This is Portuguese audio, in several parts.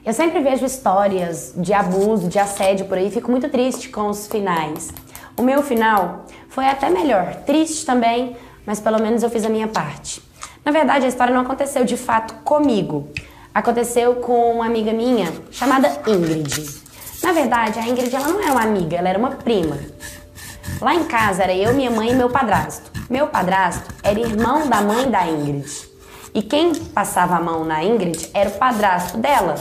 Eu sempre vejo histórias de abuso, de assédio por aí e fico muito triste com os finais. O meu final foi até melhor, triste também, mas pelo menos eu fiz a minha parte. Na verdade, a história não aconteceu de fato comigo. Aconteceu com uma amiga minha chamada Ingrid. Na verdade, a Ingrid ela não era uma amiga, ela era uma prima. Lá em casa era eu, minha mãe e meu padrasto. Meu padrasto era irmão da mãe da Ingrid. E quem passava a mão na Ingrid era o padrasto dela.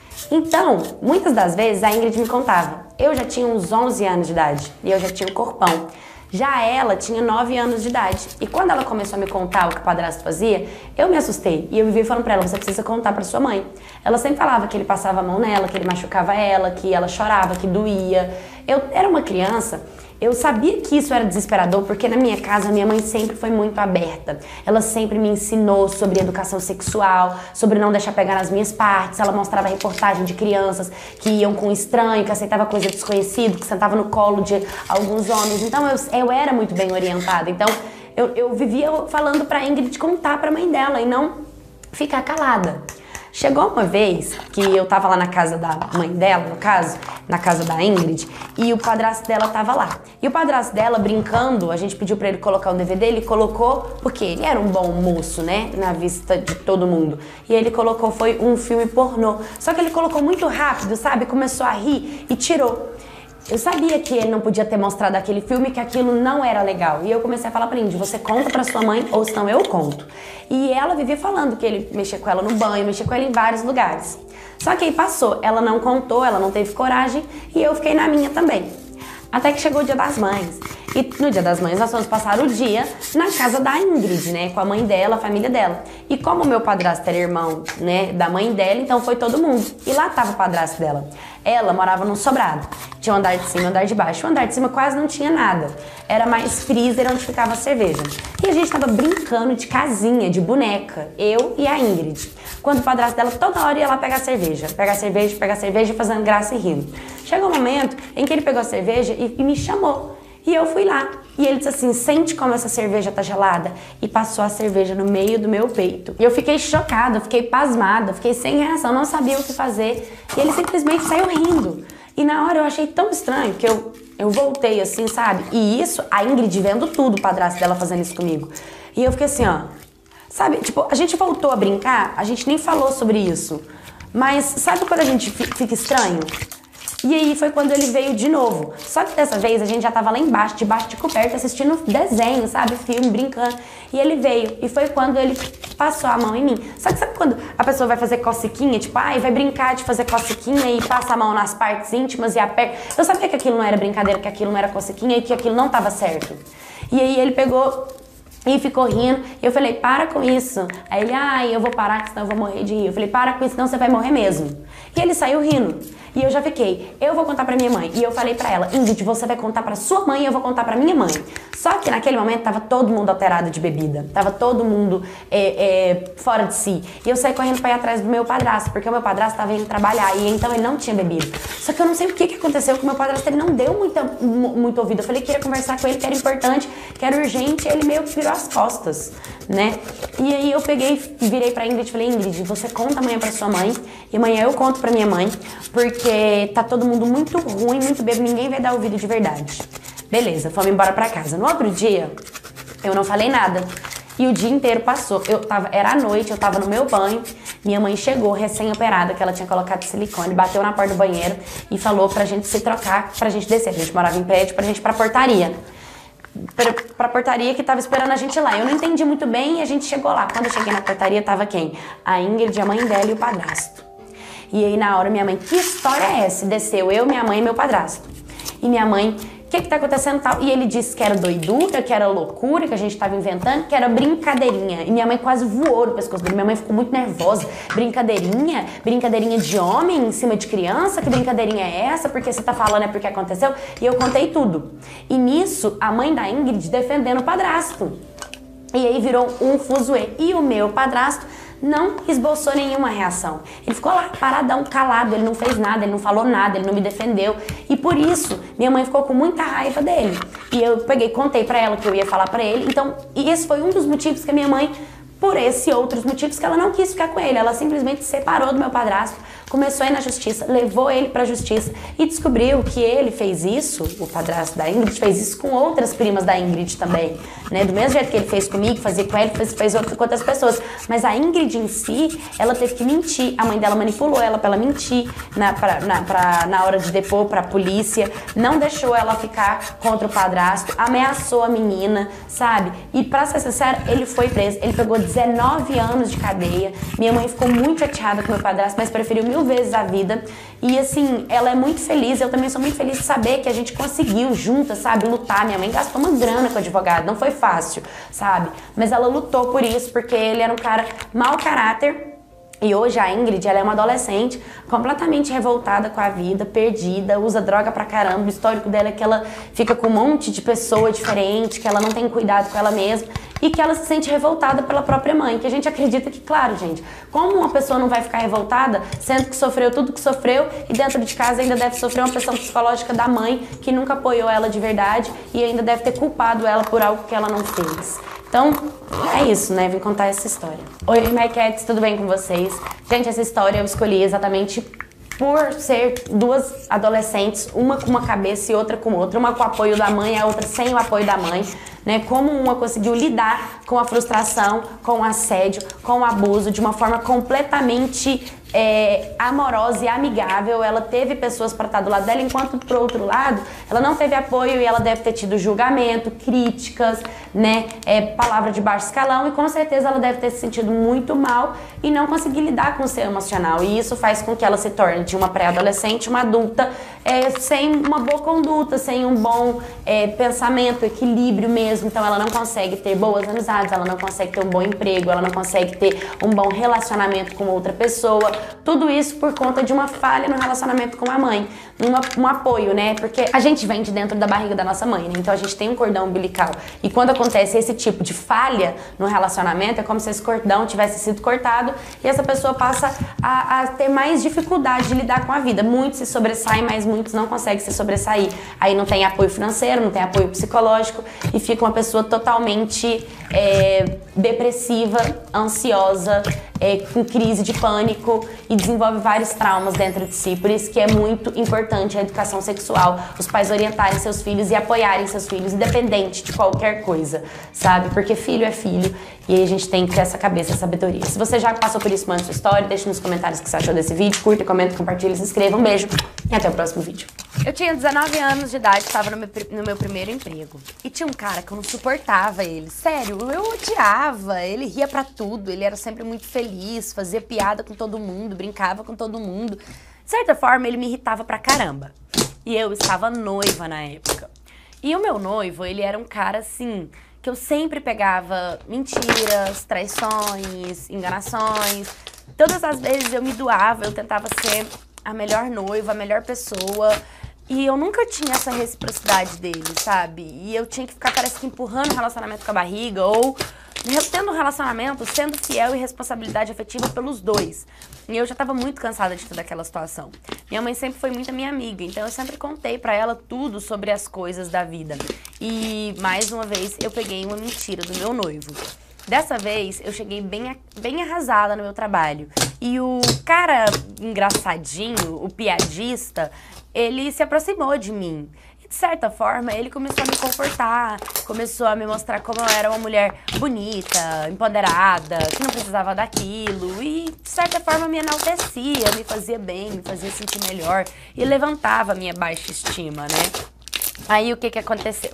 Então, muitas das vezes a Ingrid me contava. Eu já tinha uns 11 anos de idade e eu já tinha um corpão. Já ela tinha 9 anos de idade. E quando ela começou a me contar o que o padrasto fazia, eu me assustei. E eu vivia falando pra ela, você precisa contar pra sua mãe. Ela sempre falava que ele passava a mão nela, que ele machucava ela, que ela chorava, que doía. Eu era uma criança. Eu sabia que isso era desesperador porque na minha casa, minha mãe sempre foi muito aberta. Ela sempre me ensinou sobre educação sexual, sobre não deixar pegar nas minhas partes. Ela mostrava reportagem de crianças que iam com estranho, que aceitava coisa desconhecida, que sentava no colo de alguns homens. Então eu era muito bem orientada. Então eu vivia falando pra Ingrid contar pra mãe dela e não ficar calada. Chegou uma vez que eu tava lá na casa da mãe dela, no caso, na casa da Ingrid, e o padrasto dela tava lá. E o padrasto dela, brincando, a gente pediu pra ele colocar um DVD, ele colocou, porque ele era um bom moço, né, na vista de todo mundo. E ele colocou, foi um filme pornô. Só que ele colocou muito rápido, sabe? Começou a rir e tirou. Eu sabia que ele não podia ter mostrado aquele filme, que aquilo não era legal. E eu comecei a falar pra Indy, você conta pra sua mãe ou senão eu conto. E ela vivia falando que ele mexia com ela no banho, mexia com ela em vários lugares. Só que aí passou, ela não contou, ela não teve coragem e eu fiquei na minha também. Até que chegou o Dia das Mães. E no Dia das Mães nós fomos passar o dia na casa da Ingrid, né? Com a mãe dela, a família dela. E como o meu padrasto era irmão, né, da mãe dela, então foi todo mundo. E lá tava o padrasto dela. Ela morava num sobrado. Tinha um andar de cima e um andar de baixo. O andar de cima quase não tinha nada. Era mais freezer onde ficava a cerveja. E a gente tava brincando de casinha, de boneca. Eu e a Ingrid. Quando o padrasto dela toda hora ia lá pegar cerveja. Pegar cerveja, fazendo graça e rindo. Chegou um momento em que ele pegou a cerveja e me chamou. E eu fui lá. E ele disse assim, sente como essa cerveja tá gelada. E passou a cerveja no meio do meu peito. E eu fiquei chocada, fiquei pasmada, fiquei sem reação, não sabia o que fazer. E ele simplesmente saiu rindo. E na hora eu achei tão estranho que eu voltei assim, sabe? E isso, a Ingrid vendo tudo, o padrasto dela fazendo isso comigo. E eu fiquei assim, ó. Sabe, tipo, a gente voltou a brincar, a gente nem falou sobre isso. Mas sabe quando a gente fica estranho? E aí foi quando ele veio de novo. Só que dessa vez a gente já tava lá embaixo, debaixo de coberta, assistindo desenho, sabe? Filme, brincando. E ele veio. E foi quando ele passou a mão em mim. Só que sabe quando a pessoa vai fazer cosquinha? Tipo, ai, vai brincar de fazer cosquinha e passa a mão nas partes íntimas e aperta. Eu sabia que aquilo não era brincadeira, que aquilo não era cosquinha e que aquilo não tava certo. E aí ele pegou e ficou rindo. E eu falei, para com isso. Aí ele, ai, eu vou parar, senão eu vou morrer de rir. Eu falei, para com isso, senão você vai morrer mesmo. E ele saiu rindo. E eu já fiquei, eu vou contar pra minha mãe. E eu falei pra ela, Ingrid, você vai contar pra sua mãe e eu vou contar pra minha mãe. Só que naquele momento tava todo mundo alterado de bebida. Tava todo mundo fora de si. E eu saí correndo pra ir atrás do meu padrasto, porque o meu padrasto tava indo trabalhar e então ele não tinha bebido. Só que eu não sei o que aconteceu com o meu padrasto, ele não deu muito ouvido. Eu falei que queria conversar com ele, que era importante, que era urgente, e ele meio que virou as costas, né? E aí eu peguei e virei pra Ingrid e falei, Ingrid, você conta amanhã pra sua mãe e amanhã eu conto pra minha mãe, porque tá todo mundo muito ruim, muito bêbado, ninguém vai dar ouvido de verdade. Beleza, fomos embora pra casa. No outro dia, eu não falei nada. E o dia inteiro passou. Era à noite, eu tava no meu banho. Minha mãe chegou, recém-operada, que ela tinha colocado silicone, bateu na porta do banheiro e falou pra gente se trocar, pra gente descer. A gente morava em prédio, pra gente ir pra portaria. Pra portaria que tava esperando a gente lá. Eu não entendi muito bem e a gente chegou lá. Quando eu cheguei na portaria, tava quem? A Ingrid, a mãe dela e o padrasto. E aí na hora minha mãe, que história é essa? Desceu eu, minha mãe e meu padrasto. E minha mãe, o que tá acontecendo tal? E ele disse que era doidura, que era loucura, que a gente tava inventando, que era brincadeirinha. E minha mãe quase voou no pescoço dele. Minha mãe ficou muito nervosa. Brincadeirinha? Brincadeirinha de homem em cima de criança? Que brincadeirinha é essa? Porque você tá falando é porque aconteceu? E eu contei tudo. E nisso, a mãe da Ingrid defendendo o padrasto. E aí virou um fuzuê. E o meu padrasto não esboçou nenhuma reação. Ele ficou lá, paradão, calado, ele não fez nada, ele não falou nada, ele não me defendeu. E por isso, minha mãe ficou com muita raiva dele. E eu peguei, contei pra ela que eu ia falar pra ele. Então, e esse foi um dos motivos que a minha mãe, por esse e outros motivos, que ela não quis ficar com ele. Ela simplesmente se separou do meu padrasto começou a ir na justiça, levou ele pra justiça e descobriu que ele fez isso, o padrasto da Ingrid fez isso com outras primas da Ingrid também, né? Do mesmo jeito que ele fez comigo, fazia com ele, fez com outras pessoas. Mas a Ingrid em si, ela teve que mentir. A mãe dela manipulou ela pra ela mentir na hora de depor pra polícia, não deixou ela ficar contra o padrasto, ameaçou a menina, sabe? E pra ser sincera, ele foi preso. Ele pegou 19 anos de cadeia. Minha mãe ficou muito chateada com meu padrasto, mas preferiu 1000 vezes a vida. E assim, ela é muito feliz, eu também sou muito feliz de saber que a gente conseguiu juntas, sabe, lutar. Minha mãe gastou uma grana com o advogado, não foi fácil, sabe? Mas ela lutou por isso, porque ele era um cara mau caráter. E hoje a Ingrid, ela é uma adolescente completamente revoltada com a vida, perdida, usa droga pra caramba. O histórico dela é que ela fica com um monte de pessoa diferente, que ela não tem cuidado com ela mesma e que ela se sente revoltada pela própria mãe. Que a gente acredita que, claro, gente, como uma pessoa não vai ficar revoltada, sendo que sofreu tudo que sofreu e dentro de casa ainda deve sofrer uma pressão psicológica da mãe que nunca apoiou ela de verdade e ainda deve ter culpado ela por algo que ela não fez. Então, é isso, né? Vim contar essa história. Oi, My Cats, tudo bem com vocês? Gente, essa história eu escolhi exatamente por ser duas adolescentes, uma com uma cabeça e outra com outra. Uma com o apoio da mãe, a outra sem o apoio da mãe. Né? Como uma conseguiu lidar com a frustração, com o assédio, com o abuso de uma forma completamente amorosa e amigável. Ela teve pessoas para estar do lado dela, enquanto pro outro lado ela não teve apoio e ela deve ter tido julgamento, críticas, né, palavra de baixo escalão, e com certeza ela deve ter se sentido muito mal e não conseguir lidar com o seu emocional, e isso faz com que ela se torne de uma pré-adolescente uma adulta sem uma boa conduta, sem um bom pensamento, equilíbrio mesmo. Então ela não consegue ter boas amizades, ela não consegue ter um bom emprego, ela não consegue ter um bom relacionamento com outra pessoa. Tudo isso por conta de uma falha no relacionamento com a mãe, um apoio, né? Porque a gente vem de dentro da barriga da nossa mãe, né? Então a gente tem um cordão umbilical. E quando acontece esse tipo de falha no relacionamento, é como se esse cordão tivesse sido cortado e essa pessoa passa a ter mais dificuldade de lidar com a vida. Muitos se sobressaem, mas muitos não conseguem se sobressair. Aí não tem apoio financeiro, não tem apoio psicológico e fica uma pessoa totalmente depressiva, ansiosa, com crise de pânico e desenvolve vários traumas dentro de si. Por isso que é muito importante a educação sexual, os pais orientarem seus filhos e apoiarem seus filhos, independente de qualquer coisa, sabe? Porque filho é filho e aí a gente tem que ter essa cabeça, essa sabedoria. Se você já passou por isso, manda sua história, deixa nos comentários o que você achou desse vídeo, curta, comenta, compartilha, se inscreva. Um beijo e até o próximo vídeo. Eu tinha 19 anos de idade, estava no meu primeiro emprego. E tinha um cara que eu não suportava ele. Sério, eu odiava. Ele ria pra tudo, ele era sempre muito feliz, fazia piada com todo mundo, brincava com todo mundo. De certa forma, ele me irritava pra caramba. E eu estava noiva na época. E o meu noivo, ele era um cara assim, que eu sempre pegava mentiras, traições, enganações. Todas as vezes eu me doava, eu tentava ser a melhor noiva, a melhor pessoa. E eu nunca tinha essa reciprocidade dele, sabe? E eu tinha que ficar, parece que, empurrando o relacionamento com a barriga ou tendo um relacionamento, sendo fiel e responsabilidade afetiva pelos dois. E eu já tava muito cansada de toda aquela situação. Minha mãe sempre foi muito minha amiga, então eu sempre contei pra ela tudo sobre as coisas da vida. E, mais uma vez, eu peguei uma mentira do meu noivo. Dessa vez, eu cheguei bem arrasada no meu trabalho. E o cara engraçadinho, o piadista, ele se aproximou de mim. E, de certa forma, ele começou a me confortar, começou a me mostrar como eu era uma mulher bonita, empoderada, que não precisava daquilo. E, de certa forma, me enaltecia, me fazia bem, me fazia sentir melhor. E levantava a minha baixa estima, né? Aí, o que aconteceu?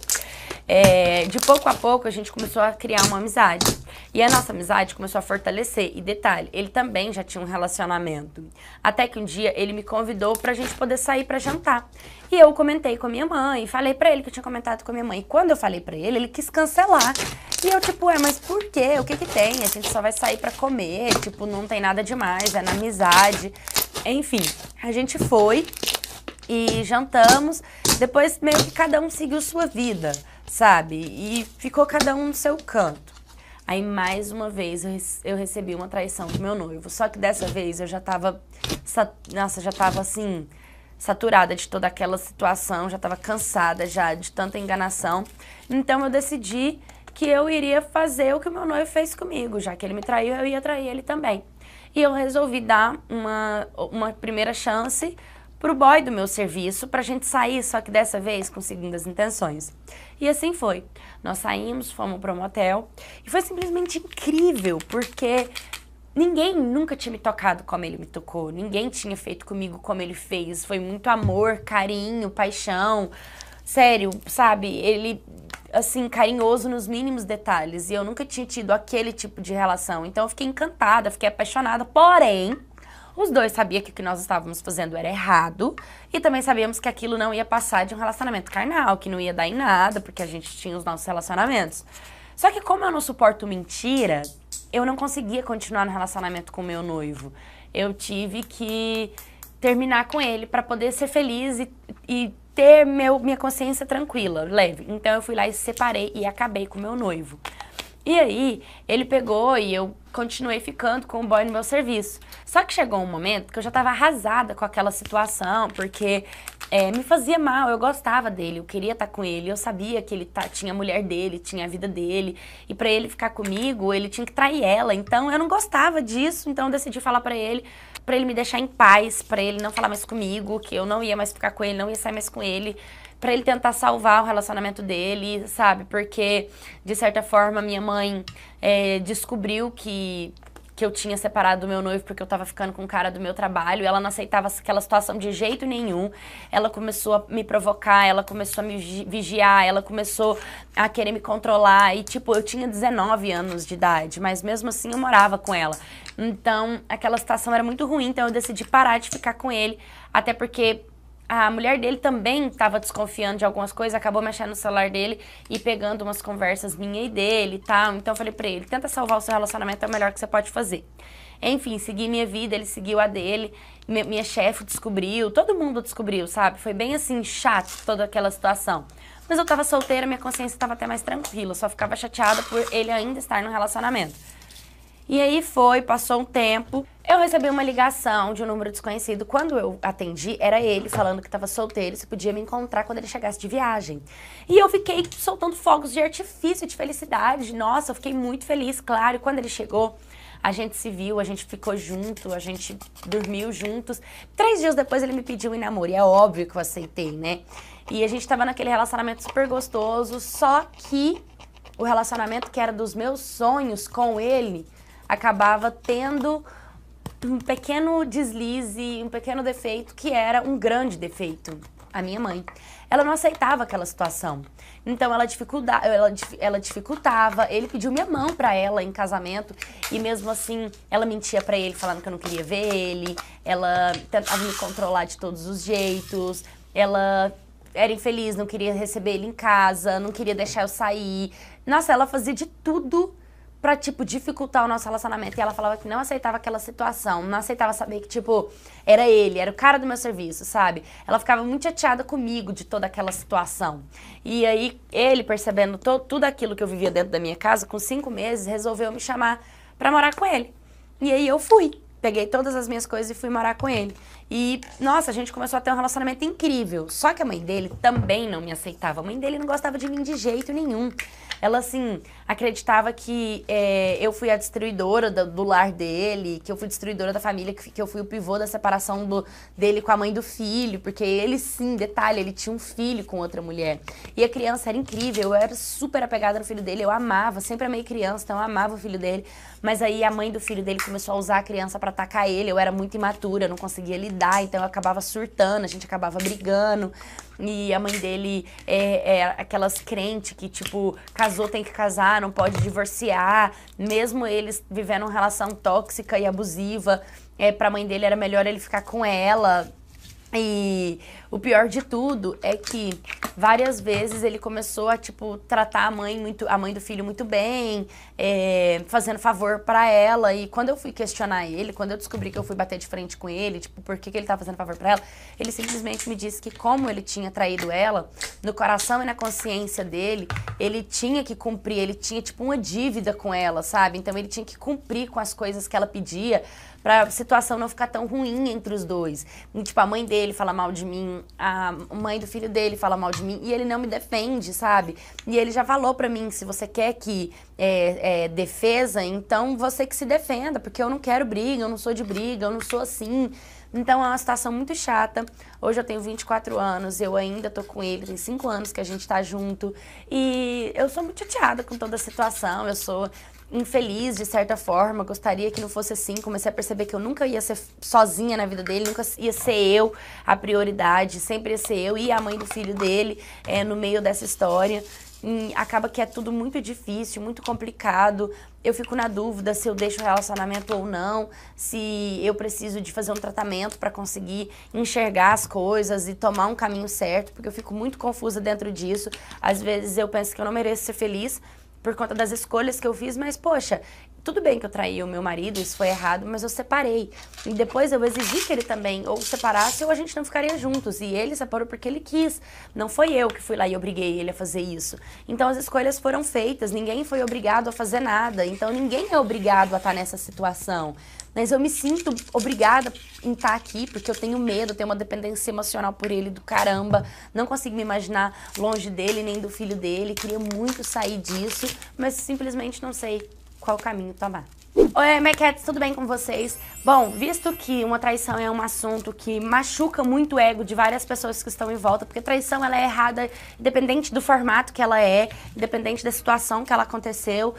De pouco a pouco a gente começou a criar uma amizade e a nossa amizade começou a fortalecer. E detalhe, ele também já tinha um relacionamento, até que um dia ele me convidou pra gente poder sair pra jantar. E eu comentei com a minha mãe, falei pra ele que eu tinha comentado com a minha mãe. E quando eu falei pra ele, ele quis cancelar. E eu tipo, mas por quê? O que que tem? A gente só vai sair pra comer, tipo, não tem nada demais, é na amizade. Enfim, a gente foi e jantamos, depois meio que cada um seguiu sua vida, sabe? E ficou cada um no seu canto. Aí, mais uma vez, eu recebi uma traição do meu noivo. Só que dessa vez eu já tava, assim, saturada de toda aquela situação. Já tava cansada já de tanta enganação. Então eu decidi que eu iria fazer o que o meu noivo fez comigo. Já que ele me traiu, eu ia trair ele também. E eu resolvi dar uma primeira chance pro boy do meu serviço pra gente sair, só que dessa vez com segundas intenções. E assim foi. Nós saímos, fomos pro motel e foi simplesmente incrível, porque ninguém nunca tinha me tocado como ele me tocou, ninguém tinha feito comigo como ele fez. Foi muito amor, carinho, paixão, sério, sabe? Ele, assim, carinhoso nos mínimos detalhes e eu nunca tinha tido aquele tipo de relação. Então eu fiquei encantada, fiquei apaixonada, porém os dois sabiam que o que nós estávamos fazendo era errado e também sabíamos que aquilo não ia passar de um relacionamento carnal, que não ia dar em nada, porque a gente tinha os nossos relacionamentos. Só que como eu não suporto mentira, eu não conseguia continuar no relacionamento com o meu noivo. Eu tive que terminar com ele para poder ser feliz e ter minha consciência tranquila, leve. Então eu fui lá e separei e acabei com o meu noivo. E aí, ele pegou e eu continuei ficando com o boy no meu serviço. Só que chegou um momento que eu já tava arrasada com aquela situação, porque me fazia mal, eu gostava dele, eu queria estar com ele, eu sabia que ele tinha a mulher dele, tinha a vida dele, e pra ele ficar comigo, ele tinha que trair ela, então eu não gostava disso, então eu decidi falar pra ele me deixar em paz, pra ele não falar mais comigo, que eu não ia mais ficar com ele, não ia sair mais com ele, pra ele tentar salvar o relacionamento dele, sabe? Porque, de certa forma, minha mãe descobriu que eu tinha separado do meu noivo porque eu tava ficando com o cara do meu trabalho, e ela não aceitava aquela situação de jeito nenhum. Ela começou a me provocar, ela começou a me vigiar, ela começou a querer me controlar, e tipo, eu tinha 19 anos de idade, mas mesmo assim eu morava com ela. Então, aquela situação era muito ruim, então eu decidi parar de ficar com ele, até porque a mulher dele também estava desconfiando de algumas coisas, acabou mexendo no celular dele e pegando umas conversas minha e dele e tal. Então eu falei pra ele, tenta salvar o seu relacionamento, é o melhor que você pode fazer. Enfim, segui minha vida, ele seguiu a dele, minha chefe descobriu, todo mundo descobriu, sabe? Foi bem assim, chato toda aquela situação. Mas eu tava solteira, minha consciência estava até mais tranquila, só ficava chateada por ele ainda estar no relacionamento. E aí passou um tempo, eu recebi uma ligação de um número desconhecido. Quando eu atendi, era ele falando que estava solteiro, se podia me encontrar quando ele chegasse de viagem. E eu fiquei soltando fogos de artifício, de felicidade. Nossa, eu fiquei muito feliz, claro. E quando ele chegou, a gente se viu, a gente ficou junto, a gente dormiu juntos. 3 dias depois ele me pediu em namoro, e é óbvio que eu aceitei, né? E a gente tava naquele relacionamento super gostoso, só que o relacionamento que era dos meus sonhos com ele acabava tendo um pequeno deslize, um pequeno defeito, que era um grande defeito. A minha mãe. Ela não aceitava aquela situação. Então ela dificultava, ele pediu minha mão pra ela em casamento e mesmo assim ela mentia pra ele falando que eu não queria ver ele, ela tentava me controlar de todos os jeitos, ela era infeliz, não queria receber ele em casa, não queria deixar eu sair. Nossa, ela fazia de tudo pra, tipo, dificultar o nosso relacionamento. E ela falava que não aceitava aquela situação, não aceitava saber que, tipo, era ele, era o cara do meu serviço, sabe? Ela ficava muito chateada comigo de toda aquela situação. E aí, ele, percebendo tudo aquilo que eu vivia dentro da minha casa, com 5 meses, resolveu me chamar pra morar com ele. E aí eu fui. Peguei todas as minhas coisas e fui morar com ele. E, nossa, a gente começou a ter um relacionamento incrível. Só que a mãe dele também não me aceitava. A mãe dele não gostava de mim de jeito nenhum. Ela, assim, acreditava que eu fui a destruidora do lar dele, que eu fui destruidora da família, que eu fui o pivô da separação dele com a mãe do filho. Porque ele, sim, detalhe, ele tinha um filho com outra mulher. E a criança era incrível, eu era super apegada no filho dele, eu amava, sempre amei criança, então eu amava o filho dele. Mas aí a mãe do filho dele começou a usar a criança pra atacar ele, eu era muito imatura, eu não conseguia lidar, então eu acabava surtando, a gente acabava brigando. E a mãe dele é aquelas crentes que, tipo, casou, tem que casar, não pode divorciar. Mesmo eles vivendo uma relação tóxica e abusiva, pra mãe dele era melhor ele ficar com ela. E o pior de tudo é que várias vezes ele começou a, tipo, tratar a mãe do filho muito bem, fazendo favor pra ela. E quando eu fui questionar ele, quando eu descobri que eu fui bater de frente com ele, tipo, por que ele tava fazendo favor pra ela, ele simplesmente me disse que como ele tinha traído ela, no coração e na consciência dele, ele tinha que cumprir, ele tinha, tipo, uma dívida com ela, sabe? Então ele tinha que cumprir com as coisas que ela pedia, pra situação não ficar tão ruim entre os dois. E, tipo, a mãe dele fala mal de mim, a mãe do filho dele fala mal de mim, e ele não me defende, sabe? E ele já falou pra mim, se você quer que defesa, então você que se defenda, porque eu não quero briga, eu não sou de briga, eu não sou assim. Então é uma situação muito chata. Hoje eu tenho 24 anos, eu ainda tô com ele, tem 5 anos que a gente tá junto. E eu sou muito chateada com toda a situação, eu sou infeliz de certa forma, gostaria que não fosse assim. Comecei a perceber que eu nunca ia ser sozinha na vida dele, nunca ia ser eu a prioridade, sempre ia ser eu e a mãe do filho dele no meio dessa história. E acaba que é tudo muito difícil, muito complicado. Eu fico na dúvida se eu deixo o relacionamento ou não, se eu preciso de fazer um tratamento para conseguir enxergar as coisas e tomar um caminho certo, porque eu fico muito confusa dentro disso. Às vezes eu penso que eu não mereço ser feliz por conta das escolhas que eu fiz, mas poxa, tudo bem que eu traí o meu marido, isso foi errado, mas eu separei. E depois eu exigi que ele também ou separasse ou a gente não ficaria juntos. E ele separou porque ele quis. Não foi eu que fui lá e obriguei ele a fazer isso. Então as escolhas foram feitas, ninguém foi obrigado a fazer nada. Então ninguém é obrigado a estar nessa situação. Mas eu me sinto obrigada em estar aqui, porque eu tenho medo, tenho uma dependência emocional por ele do caramba. Não consigo me imaginar longe dele, nem do filho dele. Queria muito sair disso, mas simplesmente não sei qual caminho tomar. Oi, Mequetes, tudo bem com vocês? Bom, visto que uma traição é um assunto que machuca muito o ego de várias pessoas que estão em volta, porque traição ela é errada independente do formato que ela é, independente da situação que ela aconteceu,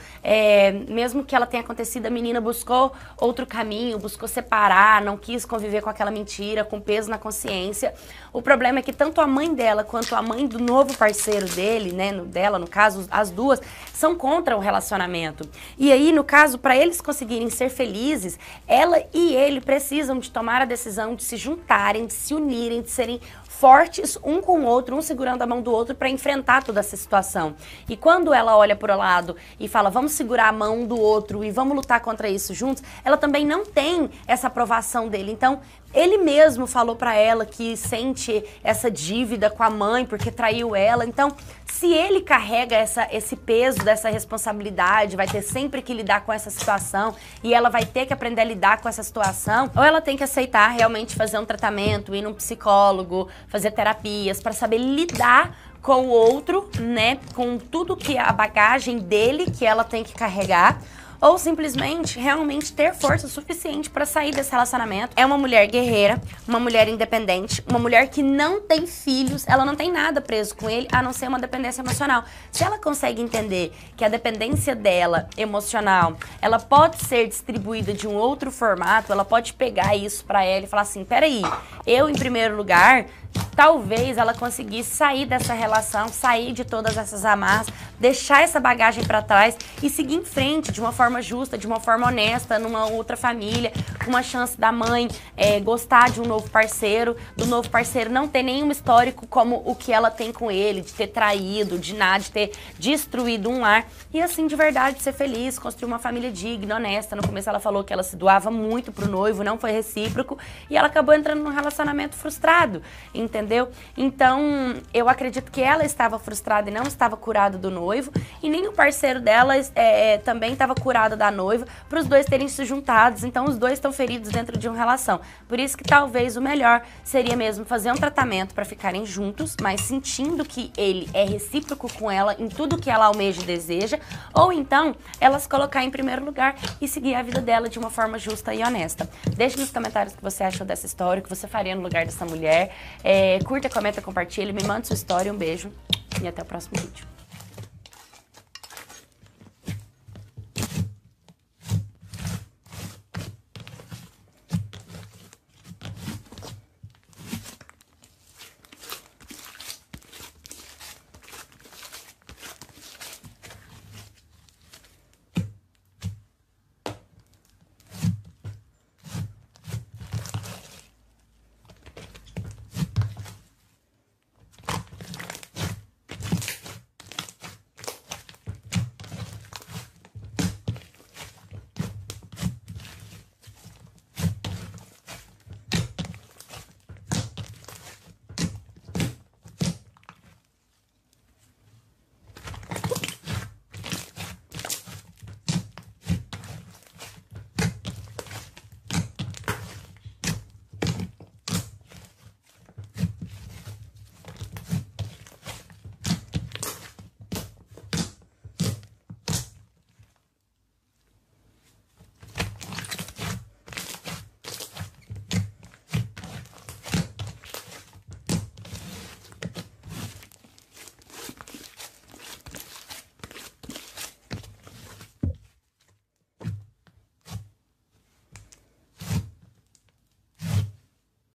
mesmo que ela tenha acontecido, a menina buscou outro caminho, buscou separar, não quis conviver com aquela mentira, com peso na consciência. O problema é que tanto a mãe dela quanto a mãe do novo parceiro dele, né, dela, no caso, as duas, são contra o relacionamento. E aí, no caso, para eles conseguirem ser felizes, ela e ele precisam de tomar a decisão de se juntarem, de se unirem, de serem fortes um com o outro, um segurando a mão do outro para enfrentar toda essa situação. E quando ela olha para o lado e fala, vamos segurar a mão do outro e vamos lutar contra isso juntos, ela também não tem essa aprovação dele. Então, ele mesmo falou para ela que sente essa dívida com a mãe porque traiu ela. Então, se ele carrega esse peso dessa responsabilidade, vai ter sempre que lidar com essa situação e ela vai ter que aprender a lidar com essa situação, ou ela tem que aceitar realmente fazer um tratamento, ir num psicólogo, fazer terapias para saber lidar com o outro, né, com tudo que a bagagem dele que ela tem que carregar, ou simplesmente realmente ter força suficiente para sair desse relacionamento. É uma mulher guerreira, uma mulher independente, uma mulher que não tem filhos, ela não tem nada preso com ele, a não ser uma dependência emocional. Se ela consegue entender que a dependência dela, emocional, ela pode ser distribuída de um outro formato, ela pode pegar isso para ela e falar assim, peraí, eu em primeiro lugar, talvez ela conseguisse sair dessa relação, sair de todas essas amarras, deixar essa bagagem para trás e seguir em frente de uma forma justa, de uma forma honesta, numa outra família, com uma chance da mãe gostar de um novo parceiro, do novo parceiro não ter nenhum histórico como o que ela tem com ele, de ter traído, de nada, de ter destruído um lar e assim de verdade ser feliz, construir uma família digna, honesta. No começo ela falou que ela se doava muito pro noivo, não foi recíproco e ela acabou entrando num relacionamento frustrado, entendeu? Então, eu acredito que ela estava frustrada e não estava curada do noivo, e nem o parceiro dela também estava curado da noiva, para os dois terem se juntados, então os dois estão feridos dentro de uma relação. Por isso que talvez o melhor seria mesmo fazer um tratamento para ficarem juntos, mas sentindo que ele é recíproco com ela em tudo que ela almeja e deseja, ou então ela se colocar em primeiro lugar e seguir a vida dela de uma forma justa e honesta. Deixe nos comentários o que você achou dessa história, o que você faria no lugar dessa mulher. Curta, comenta, compartilha, me manda sua história, um beijo e até o próximo vídeo.